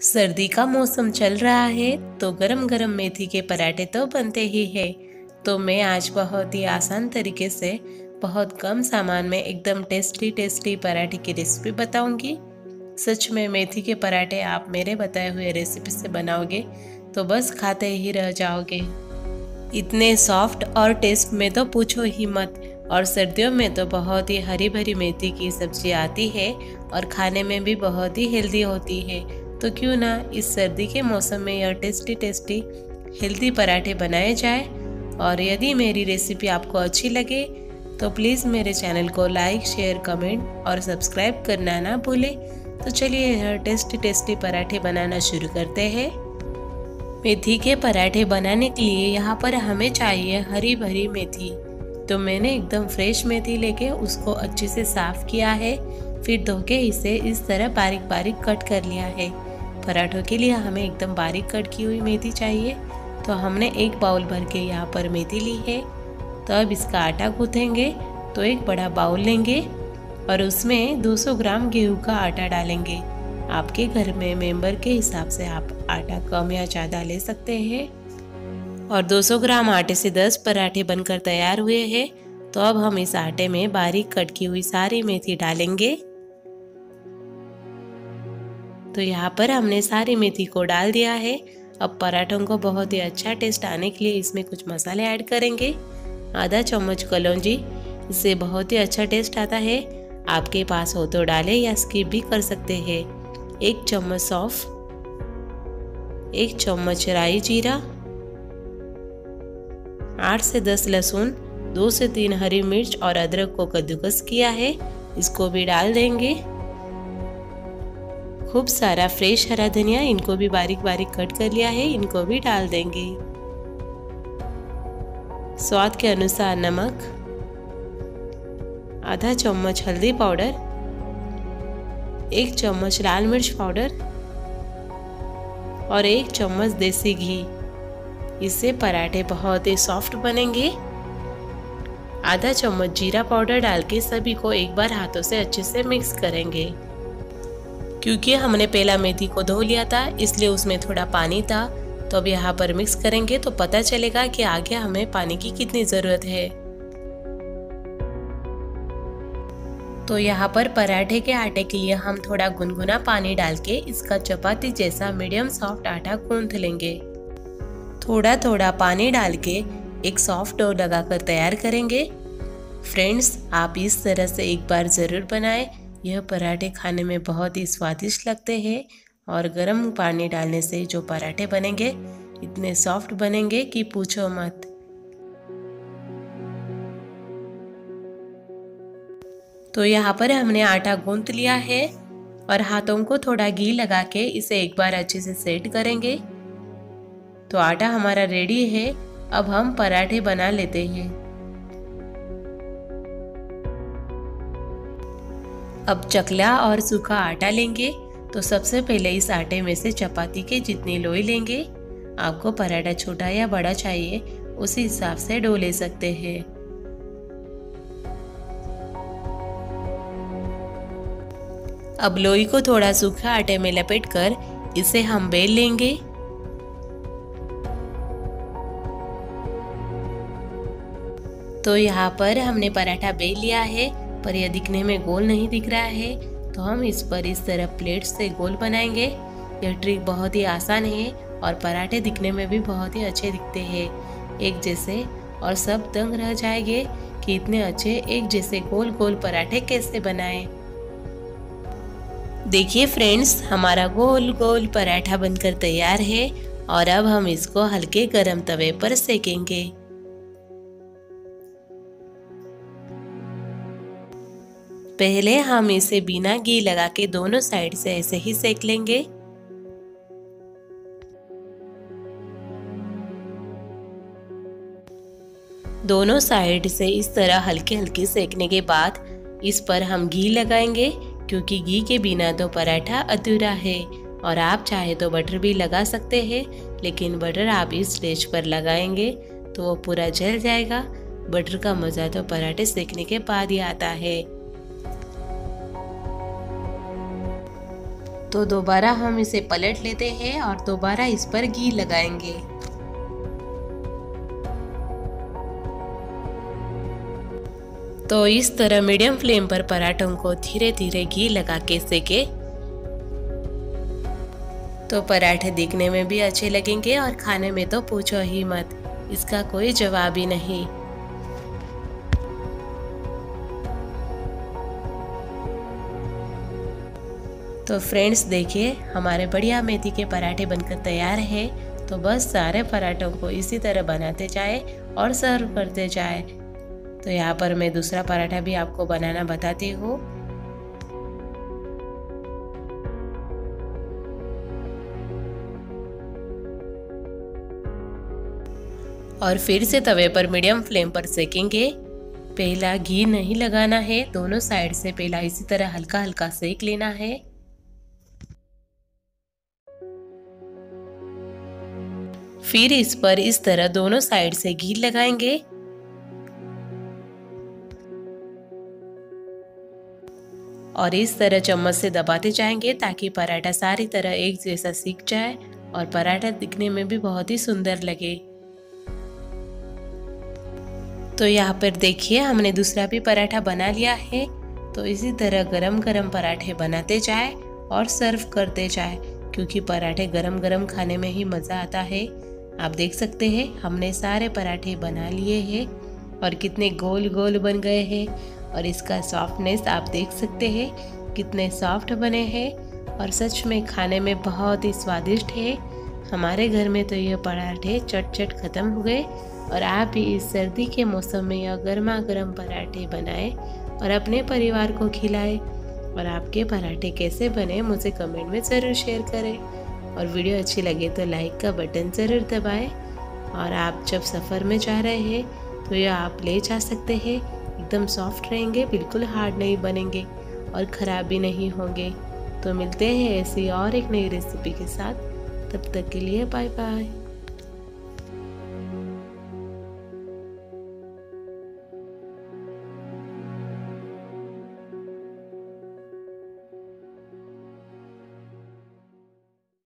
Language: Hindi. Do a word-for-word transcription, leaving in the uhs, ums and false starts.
सर्दी का मौसम चल रहा है तो गरम गरम मेथी के पराठे तो बनते ही है। तो मैं आज बहुत ही आसान तरीके से बहुत कम सामान में एकदम टेस्टी टेस्टी पराठे की रेसिपी बताऊंगी। सच में मेथी के पराठे आप मेरे बताए हुए रेसिपी से बनाओगे तो बस खाते ही रह जाओगे। इतने सॉफ्ट और टेस्ट में तो पूछो ही मत। और सर्दियों में तो बहुत ही हरी भरी मेथी की सब्जी आती है और खाने में भी बहुत ही हेल्दी होती है। तो क्यों ना इस सर्दी के मौसम में यह टेस्टी टेस्टी हेल्दी पराठे बनाए जाए। और यदि मेरी रेसिपी आपको अच्छी लगे तो प्लीज़ मेरे चैनल को लाइक शेयर कमेंट और सब्सक्राइब करना ना भूलें। तो चलिए यह टेस्टी टेस्टी पराठे बनाना शुरू करते हैं। मेथी के पराठे बनाने के लिए यहाँ पर हमें चाहिए हरी भरी मेथी। तो मैंने एकदम फ्रेश मेथी लेके उसको अच्छे से साफ किया है, फिर धो के इसे इस तरह बारीक बारीक कट कर लिया है। पराठों के लिए हमें एकदम बारीक कट की हुई मेथी चाहिए। तो हमने एक बाउल भर के यहाँ पर मेथी ली है। तो अब इसका आटा गूँथेंगे। तो एक बड़ा बाउल लेंगे और उसमें दो सौ ग्राम गेहूं का आटा डालेंगे। आपके घर में मेंबर के हिसाब से आप आटा कम या ज़्यादा ले सकते हैं। और दो सौ ग्राम आटे से दस पराठे बनकर तैयार हुए हैं। तो अब हम इस आटे में बारीक कट की हुई सारी मेथी डालेंगे। तो यहाँ पर हमने सारी मेथी को डाल दिया है। अब पराठों को बहुत ही अच्छा टेस्ट आने के लिए इसमें कुछ मसाले ऐड करेंगे। आधा चम्मच कलौंजी, इससे बहुत ही अच्छा टेस्ट आता है। आपके पास हो तो डालें या स्किप भी कर सकते हैं। एक चम्मच सौंफ, एक चम्मच राई जीरा, आठ से दस लहसुन, दो से तीन हरी मिर्च और अदरक को कद्दूकस किया है, इसको भी डाल देंगे। खूब सारा फ्रेश हरा धनिया, इनको भी बारीक बारीक कट कर लिया है, इनको भी डाल देंगे। स्वाद के अनुसार नमक, आधा चम्मच हल्दी पाउडर, एक चम्मच लाल मिर्च पाउडर और एक चम्मच देसी घी। इससे पराठे बहुत ही सॉफ्ट बनेंगे। आधा चम्मच जीरा पाउडर डाल के सभी को एक बार हाथों से अच्छे से मिक्स करेंगे। क्योंकि हमने पहला मेथी को धो लिया था इसलिए उसमें थोड़ा पानी था। तो अब यहाँ पर मिक्स करेंगे तो पता चलेगा कि आगे हमें पानी की कितनी ज़रूरत है। तो यहाँ पर पराठे के आटे के लिए हम थोड़ा गुनगुना पानी डाल के इसका चपाती जैसा मीडियम सॉफ्ट आटा गूंथ लेंगे। थोड़ा थोड़ा पानी डाल के एक सॉफ्ट डो लगाकर तैयार करेंगे। फ्रेंड्स, आप इस तरह से एक बार ज़रूर बनाएं। यह पराठे खाने में बहुत ही स्वादिष्ट लगते हैं और गर्म पानी डालने से जो पराठे बनेंगे इतने सॉफ्ट बनेंगे कि पूछो मत। तो यहाँ पर हमने आटा गूंथ लिया है और हाथों को थोड़ा घी लगा के इसे एक बार अच्छे से सेट करेंगे। तो आटा हमारा रेडी है। अब हम पराठे बना लेते हैं। अब चकला और सूखा आटा लेंगे। तो सबसे पहले इस आटे में से चपाती के जितनी लोई लेंगे। आपको पराठा छोटा या बड़ा चाहिए उसी हिसाब से डो ले सकते हैं। अब लोई को थोड़ा सूखा आटे में लपेटकर इसे हम बेल लेंगे। तो यहाँ पर हमने पराठा बेल लिया है, पर यह दिखने में गोल नहीं दिख रहा है तो हम इस पर इस तरह प्लेट से गोल बनाएंगे। यह ट्रिक बहुत ही आसान है और पराठे दिखने में भी बहुत ही अच्छे दिखते हैं एक जैसे। और सब दंग रह जाएंगे कि इतने अच्छे एक जैसे गोल गोल पराठे कैसे बनाएं। देखिए फ्रेंड्स, हमारा गोल गोल पराठा बनकर तैयार है और अब हम इसको हल्के गरम तवे पर सेकेंगे। पहले हम इसे बिना घी लगा के दोनों साइड से ऐसे ही सेक लेंगे। दोनों साइड से इस तरह हल्के हल्के सेकने के बाद इस पर हम घी लगाएंगे, क्योंकि घी के बिना तो पराठा अधूरा है। और आप चाहे तो बटर भी लगा सकते हैं, लेकिन बटर आप इस स्टेज पर लगाएंगे तो वो पूरा जल जाएगा। बटर का मज़ा तो पराठे सेकने के बाद ही आता है। तो दोबारा हम इसे पलट लेते हैं और दोबारा इस पर घी लगाएंगे। तो इस तरह मीडियम फ्लेम पर पराठों को धीरे धीरे घी लगा के सेके तो पराठे दिखने में भी अच्छे लगेंगे और खाने में तो पूछो ही मत, इसका कोई जवाब ही नहीं। तो फ्रेंड्स देखिए, हमारे बढ़िया मेथी के पराठे बनकर तैयार है। तो बस सारे पराठों को इसी तरह बनाते जाए और सर्व करते जाए। तो यहाँ पर मैं दूसरा पराठा भी आपको बनाना बताती हूँ। और फिर से तवे पर मीडियम फ्लेम पर सेकेंगे। पहला घी नहीं लगाना है, दोनों साइड से पहला इसी तरह हल्का हल्का सेक लेना है। फिर इस पर इस तरह दोनों साइड से घी लगाएंगे और इस तरह चम्मच से दबाते जाएंगे ताकि पराठा सारी तरह एक जैसा सीख जाए और पराठा दिखने में भी बहुत ही सुंदर लगे। तो यहाँ पर देखिए, हमने दूसरा भी पराठा बना लिया है। तो इसी तरह गरम गरम पराठे बनाते जाए और सर्व करते जाए, क्योंकि पराठे गरम गरम खाने में ही मज़ा आता है। आप देख सकते हैं हमने सारे पराठे बना लिए हैं और कितने गोल गोल बन गए हैं और इसका सॉफ्टनेस आप देख सकते हैं कितने सॉफ्ट बने हैं और सच में खाने में बहुत ही स्वादिष्ट है। हमारे घर में तो ये पराठे चट चट ख़त्म हो गए और आप भी इस सर्दी के मौसम में यह गर्मा गर्म पराठे बनाएं और अपने परिवार को खिलाएं। और आपके पराठे कैसे बने मुझे कमेंट में ज़रूर शेयर करें और वीडियो अच्छी लगे तो लाइक का बटन ज़रूर दबाएं। और आप जब सफ़र में जा रहे हैं तो यह आप ले जा सकते हैं, एकदम सॉफ्ट रहेंगे, बिल्कुल हार्ड नहीं बनेंगे और ख़राब भी नहीं होंगे। तो मिलते हैं ऐसी और एक नई रेसिपी के साथ, तब तक के लिए बाय बाय।